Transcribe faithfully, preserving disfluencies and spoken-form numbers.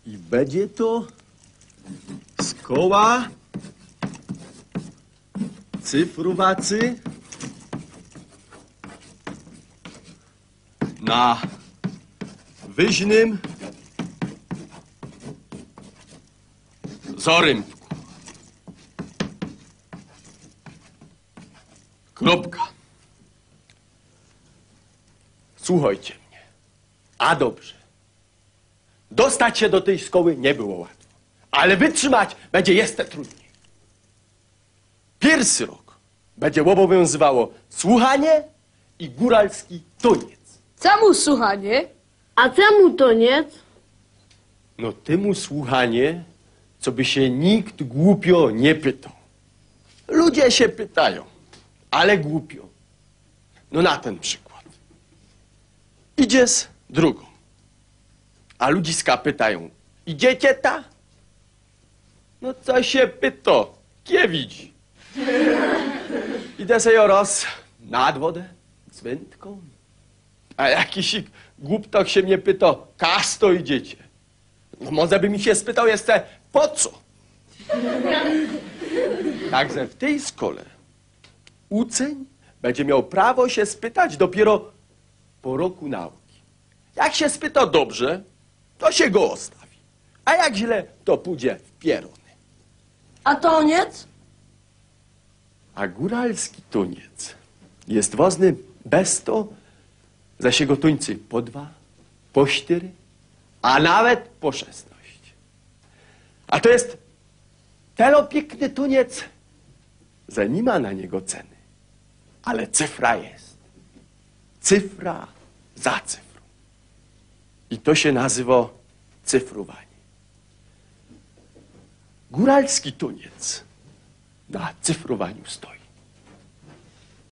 I będzie to z koła cyfrowacy na wyżnym zorymku. Kropka. Słuchajcie mnie. A dobrze. Dostać się do tej szkoły nie było łatwo. Ale wytrzymać będzie jeszcze trudniej. Pierwszy rok będzie obowiązywało słuchanie i góralski toniec. Czemu słuchanie? A czemu toniec? No temu słuchanie, co by się nikt głupio nie pytał. Ludzie się pytają, ale głupio. No na ten przykład. Idziesz drugą, a ludziska pytają, idziecie ta? No co się pyta, kie widzi? Idę sobie raz nad wodę, z wędką, a jakiś głuptok się mnie pyta, każ to idziecie? No może by mi się spytał jeszcze, po co? Także w tej szkole uczeń będzie miał prawo się spytać dopiero po roku nauki. Jak się spyta dobrze, to się go ostawi. A jak źle, to pójdzie w pierony. A toniec? A góralski toniec jest ważny bez to, za się go tuńcy po dwa, po cztery, a nawet po szesnaść. A to jest telo piękny tuniec, że nie ma na niego ceny. Ale cyfra jest. Cyfra za cyfrą. I to się nazywa cyfrowanie. Góralski tuniec na cyfrowaniu stoi.